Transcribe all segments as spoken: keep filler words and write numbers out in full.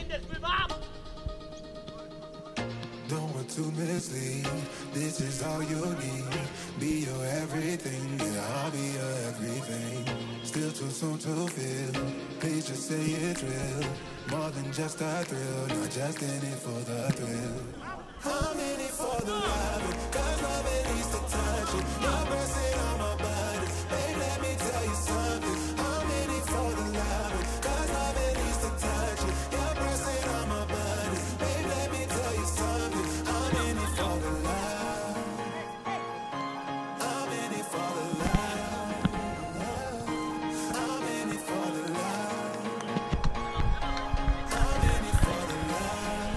Don't want to mislead, this is all you need. Be your everything, yeah, I'll be your everything. Still too soon to feel, please just say it's real. More than just a thrill, not just in it for the thrill. I'm in it for the love, cause love it needs to touch it. You're pressing on my body, babe, let me tell you something. I'm in it for the love, cause love it needs to touch it. You're pressing on my body, babe, let me tell you something. I'm in it for the love. I'm in it for the love. I'm in it for the love. I'm in it for the love.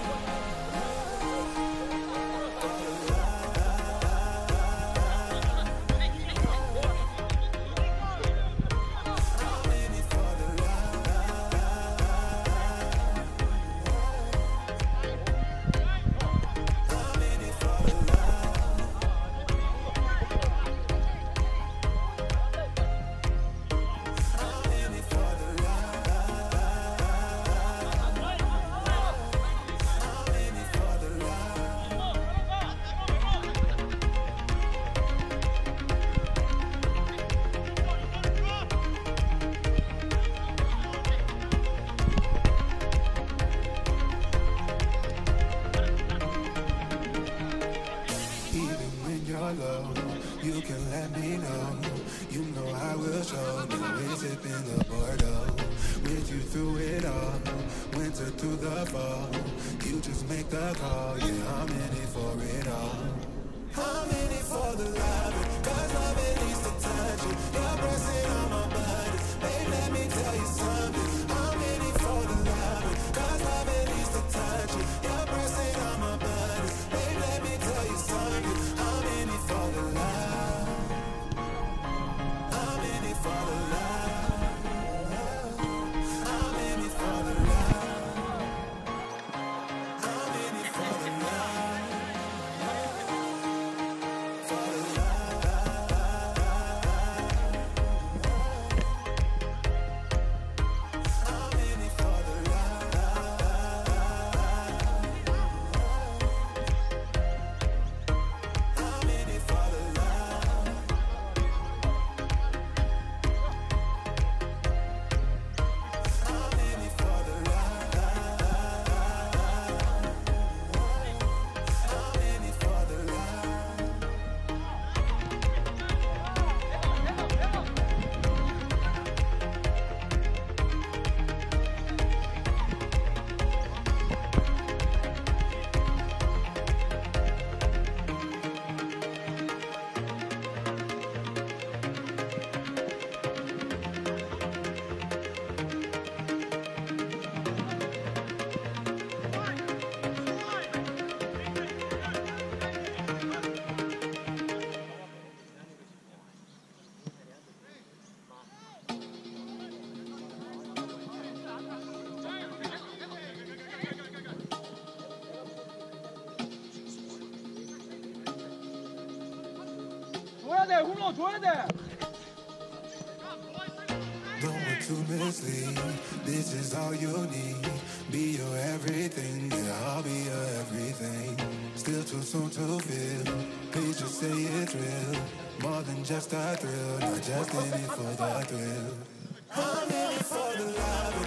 You can let me know. You know I will show. Now we're sipping the Bordeaux. With you through it all, winter through the fall. You just make the call. Yeah, I'm in it for it all. I'm in it for the love, cause love it needs to touch it. You're pressing on my body, babe, let me tell you something. I'm in it for the love, cause love it needs to touch it. You're pressing on my body, babe, let me tell you something. I'm in it for the love. I'm in it for the love. I'm in it for the love. I'm in it for the love. For the love. I'm in it for the love. I'm in it for the love. I'm in it for the love. I'm in it for the love. 줘야 돼, 홈런 줘야 돼. Don't want to mislead, this is all you need. Be your everything, yeah, I'll be your everything. Still too soon to feel, please just say it's real. More than just a thrill, not just in it for the thrill. I'm in it for the love.